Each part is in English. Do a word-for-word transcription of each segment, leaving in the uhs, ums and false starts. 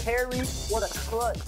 carry, what a clutch.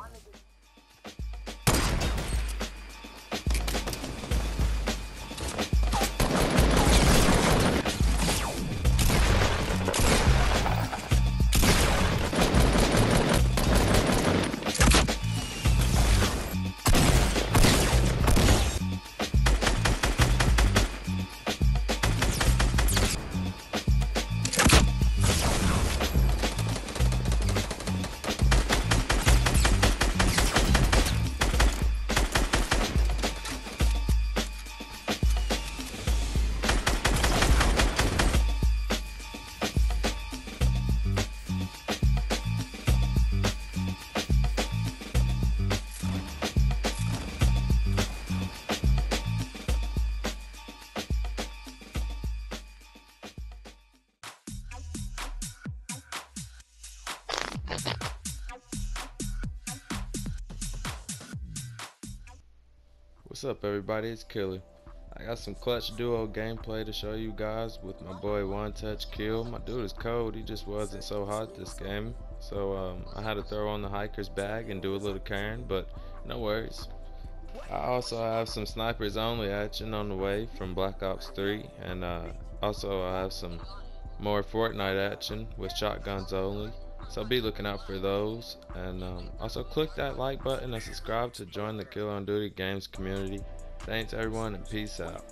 What's up, everybody? It's Killer. I got some clutch duo gameplay to show you guys with my boy Onetouchkill. My dude is cold. He just wasn't so hot this game, so um, I had to throw on the hiker's bag and do a little carrying, but no worries. I also have some snipers only action on the way from Black Ops three, and uh, also I have some more Fortnite action with shotguns only. So be looking out for those, and um, also click that like button and subscribe to join the Kill on Duty Games community. Thanks everyone, and peace out.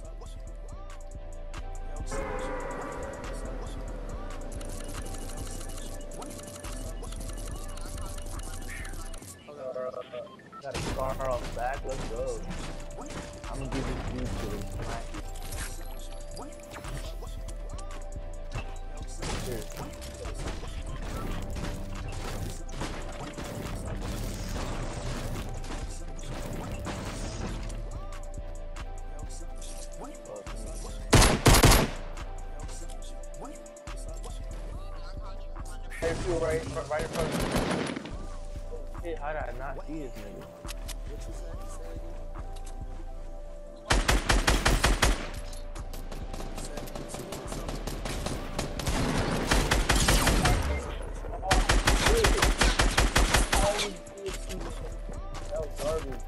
Got a scar off the back, let's go. I'm gonna give this dude to him tonight. Here. Hey, fool, right, right in front of me. Oh shit, how did I not see this nigga? That was garbage.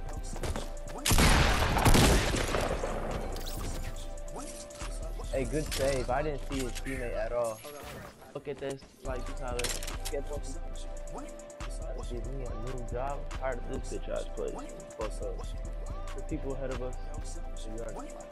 Hey, good save. I didn't see his teammate at all. Look at this, like this how it gets up. Gotta give me a new job. I'm tired of this bitch ass place. Fuck up. The people ahead of us. So you already fine.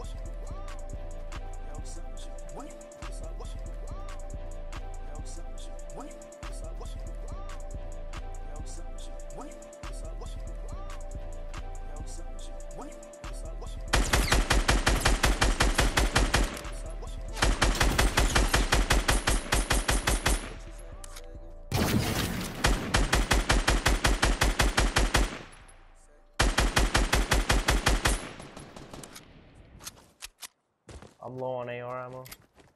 I'm low on A R ammo.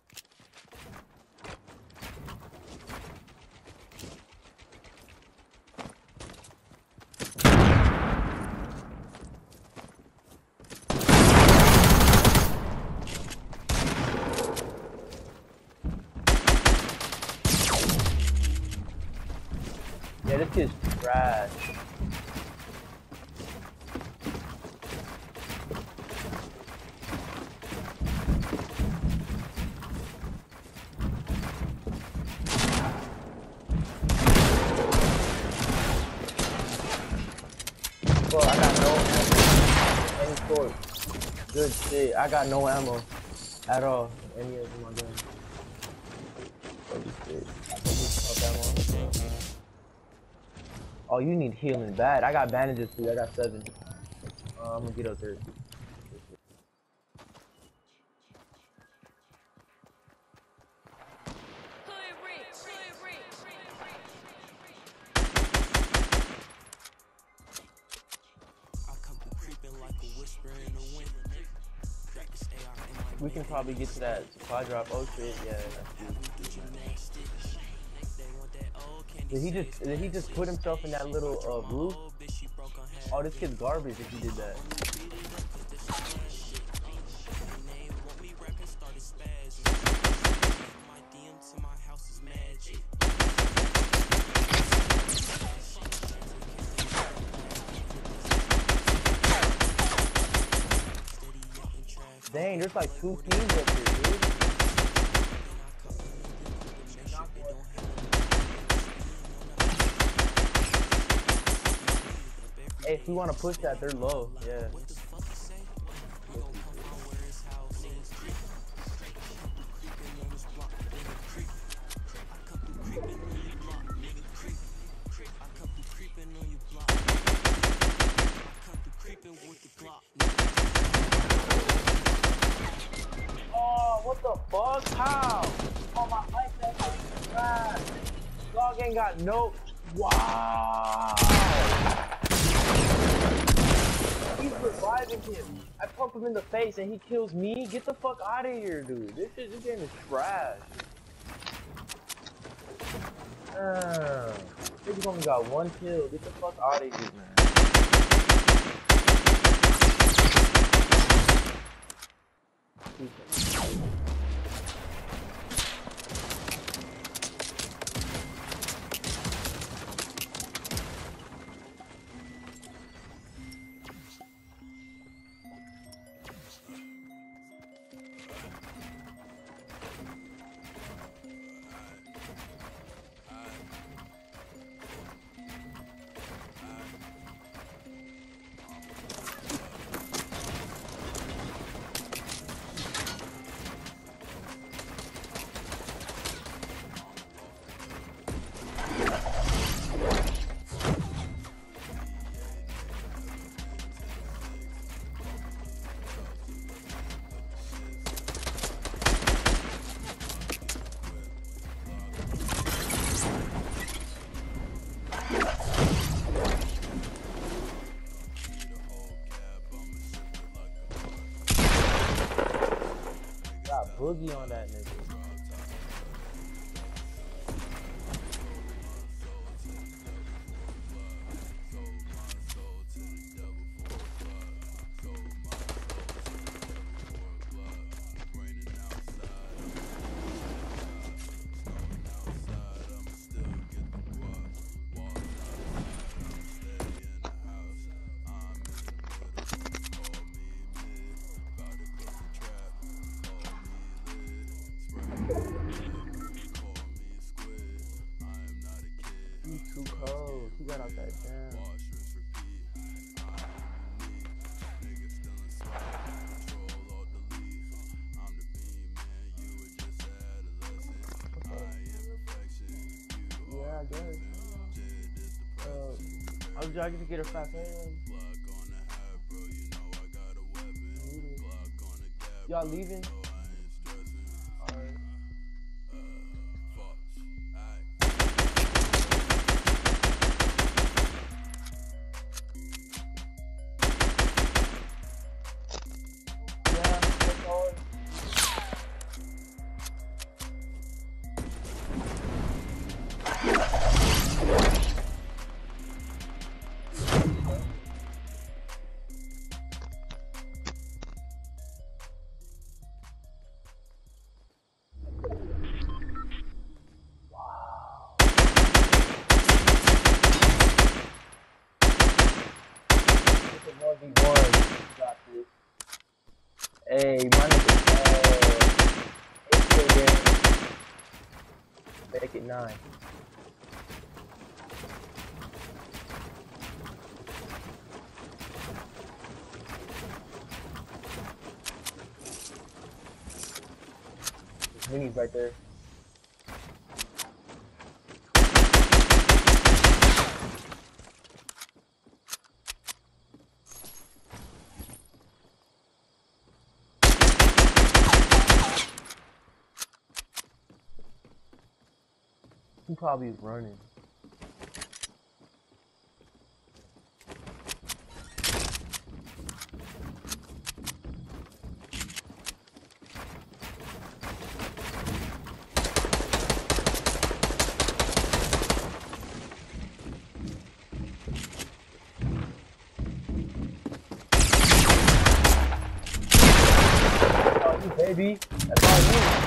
Yeah, this kid's trash. Bro, I got no ammo. Any sort. Good shit. I got no ammo at all. Any of my guns. Holy shit. I think this is ammo. Oh, you need healing bad. I got bandages too. I got seven. Uh, I'm gonna get up there. We can probably get to that supply drop. Oh shit, yeah. Did he just did he just put himself in that little uh blue? Oh, this kid's garbage if he did that. Dang, there's like two teams up here, dude. Hey, if we want to push that, they're low. Yeah. Oh, what the fuck? How? Oh, my life, that's like trash. Dog ain't got no. Wow. He's reviving him. I pump him in the face and he kills me. Get the fuck out of here, dude. This shit, this game is trash. Damn. Niggas only got one kill. Get the fuck out of here, man. Boogie on that nigga. He's too cold. He got out that jam. Yeah, I guess. Uh, I was jogging to get a fat fan. Y'all leaving? Alright. Hey, my nigga, uh, make it nine. Minis right there. He probably is running. Oh, you baby. That's all you.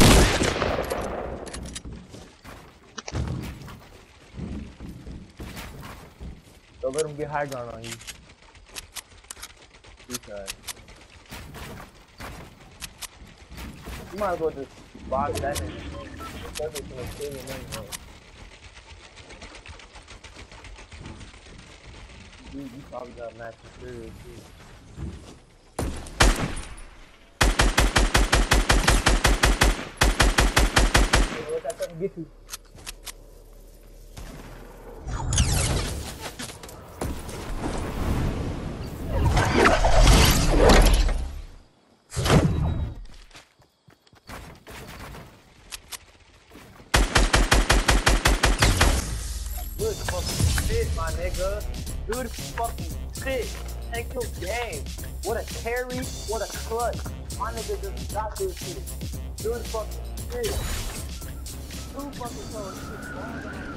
Don't let him get high ground on you. Okay. You might as well just box that in. Especially for the kill your money, man. You, you probably got max material too. Hey, look at something get you. Good fucking shit, my nigga. Good fucking shit. Take your game. What a carry, what a clutch. My nigga just got this shit. Good fucking shit. Two fucking close shit.